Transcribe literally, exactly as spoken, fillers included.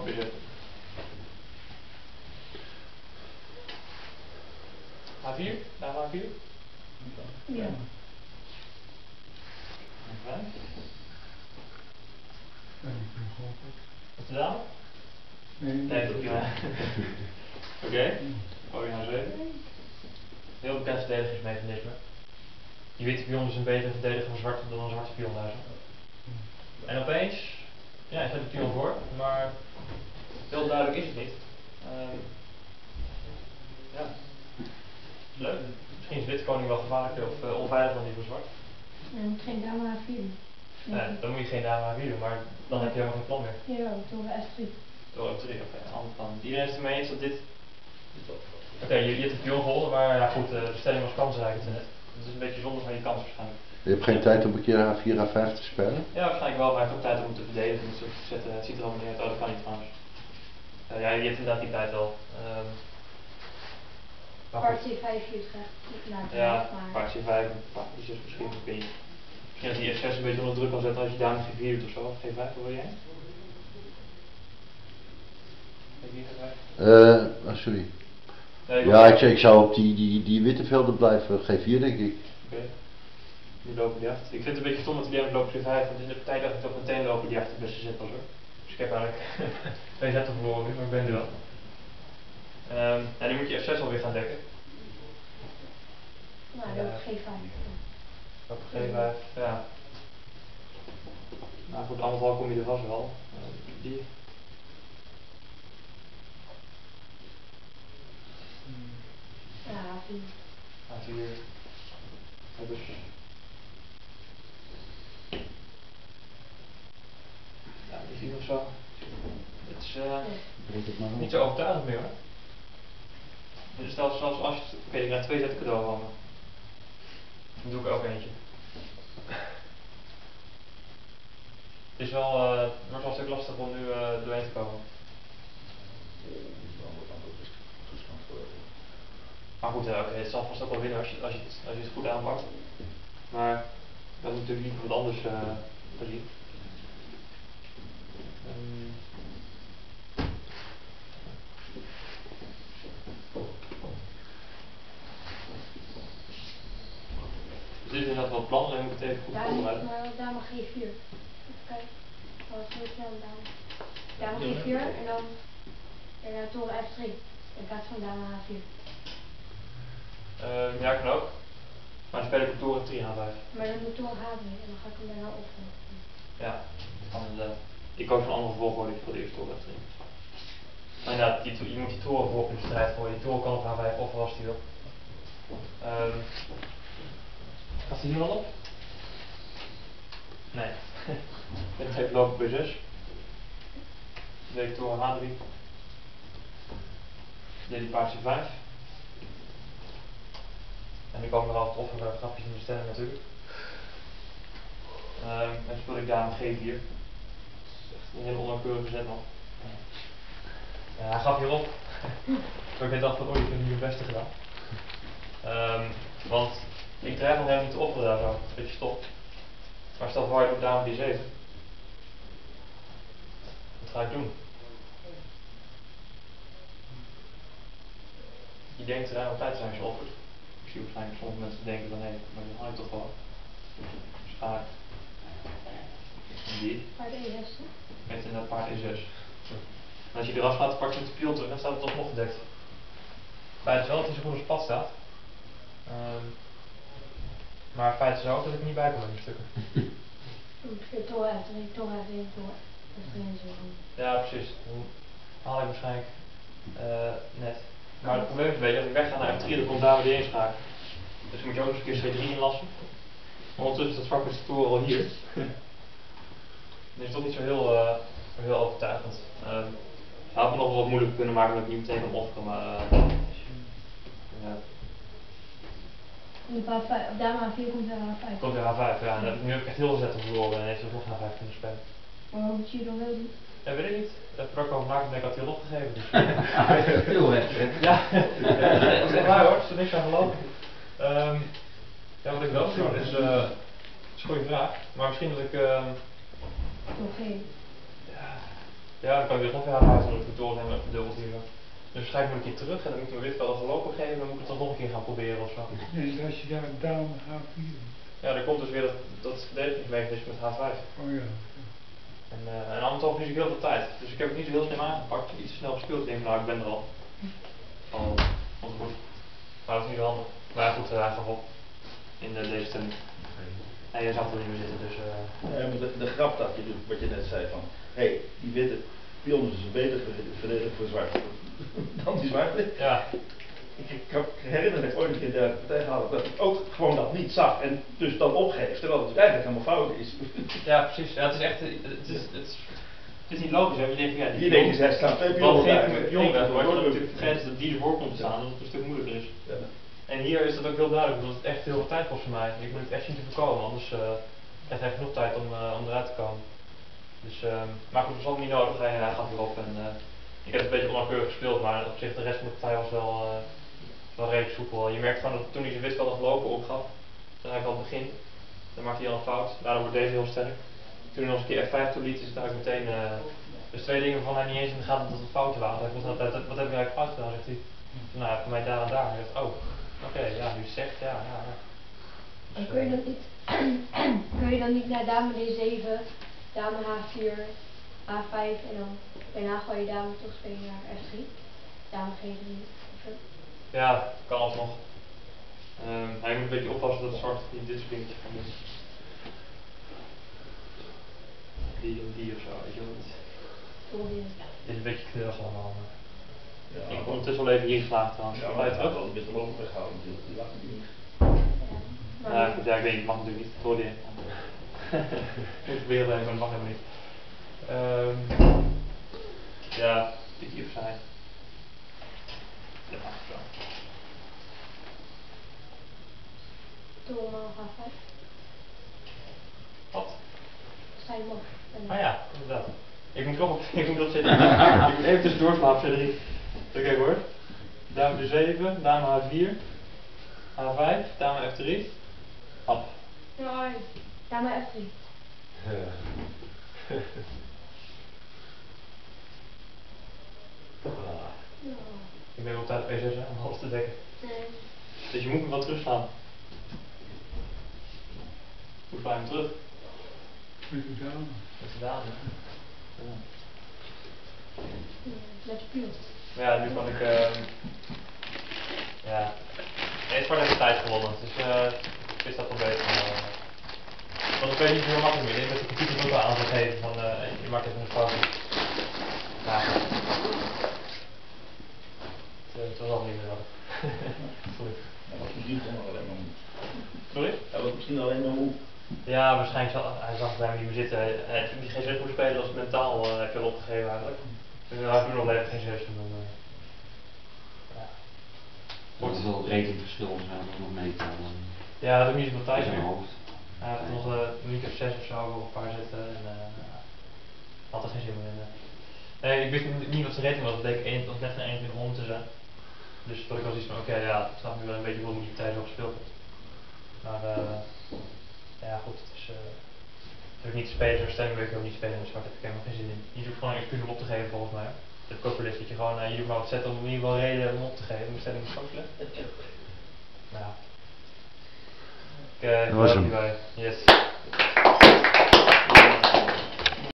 weer zetten. H vier, dame H vier? Ja. vijf. Wat is de dame? Nee, Nee, dat is prima. Oké, gooi H zeven. Heel bekend verdedigingsmechanisme. Die witte pion is een betere verdediger van zwarte dan een zwarte pion daar zo. En opeens, ja, ik zet de pion voor, maar heel duidelijk is het niet. Um, ja, leuk. Misschien is wit koning wel gevaarlijker of uh, onveiliger dan die voor zwart. Ja, je moet geen dame H vier doen. Nee, dan moet je geen dame H vier doen, maar dan heb je helemaal geen plan meer. Ja, toren F drie. Toren F drie, oké, okay, ander plan. Iedereen is het ermee eens dat dit... Oké, okay, je, je hebt de pion gewonnen, maar ja goed, uh, de stelling was kansrijk net. Het is een beetje zonde van je kans waarschijnlijk. Je hebt geen tijd om een keer H vier, H vijf te spelen? Ja, waarschijnlijk wel, maar je hebt ook tijd om te verdedigen, om te zetten. Het ziet er allemaal niet uit. Oh, dat kan niet trouwens. Uh, ja, je hebt inderdaad die tijd al. Um, Part C vijf Utrecht. Ja, part C vijf, part C zes misschien, ik weet niet. Misschien als je F zes een beetje onder druk kan zetten als je dame G vier doet of zo. G vijf, wat wil jij? G vier, G vijf? Uh, oh, sorry. Nee, ja, ik, ik zou op die, die, die witte velden blijven, G vier denk ik. Oké. Okay. Die lopen die acht. Ik vind het een beetje stom dat die derde lopen G vijf, want in de partij dacht ik toch meteen lopen die acht het beste zet was hoor. Dus ik heb eigenlijk twee zetten verloren nu, maar ik ben er wel. Um, en nu moet je F zes alweer gaan dekken. Nou, dat is G vijf. Op G vijf, ja. Nou goed, andere val kom je er vast wel. Uh, die. Ja, H vier. H vier. Dat is... Ja, die vier of zo. Het is uh, niet zo overtuigend meer hoor. Dus zelfs, zelfs als je... Oké, okay, ik krijg twee zetten cadeau van me. Dan doe ik ook eentje. Het is wel, uh, het wordt wel een stuk lastig om nu uh, doorheen te komen. Maar goed, uh, oké, okay, het zal vast ook wel winnen als je, als je, het, als je het goed aanpakt. Maar dat is natuurlijk liever wat anders uh, gezien. Um, Dus dit is inderdaad wel plan, alleen moet ik het even goed ja, voorbereiden. Maar dame G vier. Even kijken. Wat is heel snel dame? Dame G vier en dan daarna toren F drie. In plaats van dame H vier. Uh, ja, kan ook. Maar dan speel ik op toren F drie H vijf. Maar dan moet toren H drie en dan ga ik hem daarna opvolgen. Ja, dat kan inderdaad. Ik koos een andere volgorde voor de eerste toren F drie. Maar inderdaad, die, je moet die toren voor op in de strijd gooien. Die toren kan op H vijf of was die wil. Um, Gaat hij hier al op? Nee. Ik geef lopen op B zes. Deed ik toren H drie. Deed die paard C vijf. En nu komen er altijd offere grapjes in de stelling natuurlijk. Um, en speel ik dame G vier. Dat is echt een hele onnauwkeurige zet nog. Ja, hij gaf hierop. Maar ik dacht van, oh, je hebt nu je beste gedaan. Um, want ik dreig nog helemaal niet te offeren daar zo. Beetje stop. Maar stel voor je doet dame D zeven. Wat ga ik doen? Je denkt ruim op tijd te zijn als je offert. Ik zie waarschijnlijk sommige mensen denken van nee, maar dat haal ik toch wel. Dus ga ik. En die. Paard E zes. Met inderdaad paard E zes. En als je eraf gaat, pak je met de pion terug, dan staat het toch nog gedekt. Feit is wel dat hij zo goed als pad staat. Um, maar feit is ook dat ik er niet bij kom met die stukken. Toren F drie, toren F één, toren F drie en zo. Ja, precies. Dan haal ik waarschijnlijk uh, net. Maar het probleem is een beetje, als ik wegga naar F drie, dan komt daar weer de inschaak. Dus moet je ook nog eens een keer C drie inlassen. Ondertussen is dat zwak met de toren al hier. Dat is toch niet zo heel, uh, zo heel overtuigend. Uh, het had me nog wel wat moeilijk kunnen maken dat ik niet meteen kan offeren, maar uh, ja. Op dame H vier komt weer H vijf. Komt weer H vijf, ja. En dan heb ik nu heb ik echt heel veel zetten verloren en heeft ze nog H vijf kunnen spelen. Maar wat moet je dan wel doen? Ja, weet ik niet. Ik heb er ook over nagedacht en ik had heel opgegeven. Dus. Heel weg. Ja, dat is echt waar hoor, er is niks aan gelopen. Um, ja, wat ik wel doe is, uh, dat is een goede vraag, maar misschien dat ik. Uh, Oké. ja, Ja, dan kan ik dus nog weer aan doen. Ik moet door hem verdubbeld hier zo. Dus waarschijnlijk moet ik hier terug en dan moet ik mijn wit wel een gelopen geven en dan moet ik het dan nog een keer gaan proberen ofzo. Nee, als je daar dame H vier doet. Ja, dan komt dus weer dat, dat verdedigingsmechanisme met H vijf. Oh ja. En, uh, en anders verlies ik heel veel tijd. Dus ik heb het niet zo heel snel aangepakt, iets te snel gespeeld. Ik denk, nou ik ben er al. Al, al goed. Maar dat is niet zo handig. Maar ja, goed, hij gaf op. In uh, deze stemming. En je zag er niet meer zitten, dus... Uh... Ja, maar de, de grap dat je doet, wat je net zei van... Hé, hey, die witte pion is beter verdedigd voor zwart dan die zwarte. Ja. Ik, ik, ik herinner me ooit een keer de partij gehad dat ik ook gewoon dat niet zag en dus dan opgeeft, terwijl het dus eigenlijk helemaal fout is. Ja, precies. Ja, het is echt... Het is, het is, het is niet logisch, hè? Je denkt, ja, die je denkt, er staan twee wat pionnen geef daar. ik met pion weg? Maar je natuurlijk vergeet dat die ervoor komt te staan, dat het een stuk moeilijker is. Ja. En hier is dat ook heel duidelijk, omdat het echt heel veel tijd kost voor mij. Ik moet het echt zien te voorkomen, anders uh, krijg hij genoeg tijd om, uh, om eruit te komen. Dus, uh, maar goed, dat was allemaal niet nodig. Hij, hij gaat weer op en uh, ik heb het een beetje onnauwkeurig gespeeld, maar op zich de rest van de partij was wel, uh, wel redelijk soepel. Je merkt gewoon dat toen hij zijn witspel nog lopen opgaf, dan eigenlijk al het begin, dan maakt hij al een fout. Daardoor wordt deze heel sterk. Toen hij nog eens een keer F vijf toeliet, is het eigenlijk meteen, uh, dus twee dingen waarvan hij niet eens in de gaten dat het fouten waren. Hij vroeg altijd, wat heb ik eigenlijk fout gedaan, zegt hij. Nou, voor mij daar en daar. Hij dacht, oh, oké, okay, ja, nu zegt, ja, ja, ja. En kun je dan niet, kun je dan niet naar dame D zeven, dame H vier, H vijf en dan daarna gooi je dame toch spelen naar F drie, dame G drie of zo? Ja, kan alsnog. Um, hij moet een beetje oppassen dat zwart niet dit soort dingetjes kan doen. Die en die of zo, weet je wel. Dit is een beetje knullig allemaal. Ja, ik heb ondertussen al even hier geslaagd trouwens. Ja, maar het had wel een beetje lopen weggehaald natuurlijk, die lag niet. Ja, goed, ja, ik weet niet, het mag natuurlijk niet. Hoor je. Ik wil even, maar dat mag helemaal niet. Um, ja, ik hier zijn. Ja, zo. Doe maar H vijf. Wat? Sta je op. Ah ja, inderdaad. Ik moet nog op, ik moet op zitten. Ik moet even tussendoor slaan, C drie. Oké okay, hoor. Dame D zeven, dame H vier, H vijf, dame F drie. Hap. Nee, dame F drie. Ja. Ja. Ik ben op tijd P zes om alles te dekken. Nee. Dus je moet me wel terugslaan. Hoe sla je hem terug? Met de dame. Met de dame. Ja. Met de pion. Ja, nu kan ik... Uh, ja... Nee, zwart heeft tijd gewonnen, dus uh, ik wist dat wel beter. Uh, want ik weet niet hoe makkelijk meer. Ik heb de computer ook wel aan gegeven van uh, je maakt even een fout. Ja. Het, uh, het was al niet meer nodig. Sorry. Hij was misschien gewoon alleen maar moe. Sorry? Hij was misschien alleen maar moe. Ja, waarschijnlijk zal hij zag het bij me niet meer zitten. Hij, die G zes moet spelen als mentaal uh, heb je wel opgegeven eigenlijk. Dus dan had ik nu nog even G zes en dan... Uh, ja. Dat is wel het ratingverschil, dus hij nog mee te halen. Ja, dat heb ik niet zoveel tijd in zijn meer. hoofd. Hij had nog uh, een minuut of zes of zo op een paar zetten en uh, had er geen zin meer in. Uh. Nee, ik wist niet wat zijn rating was, dat bleek één, dat net geen eenentwintig honderd te zijn. Dus dat ik was iets van, oké, okay, ja, ik snap nu wel een beetje waarom ik die tijd zo gespeeld heb. Maar uh, ja goed, het is uh, natuurlijk niet spelen zo'n stemming, wil ik ook niet spelen in de zwart, heb ik helemaal geen zin in. Je zoekt gewoon een excuus om op te geven volgens mij. Dat heb ik ook wel eens, dat je gewoon, uh, je doet maar wat zetten om in ieder geval reden om op te geven, mijn stelling is zo slecht. Nou. Ik uh, dat was hem. Yes.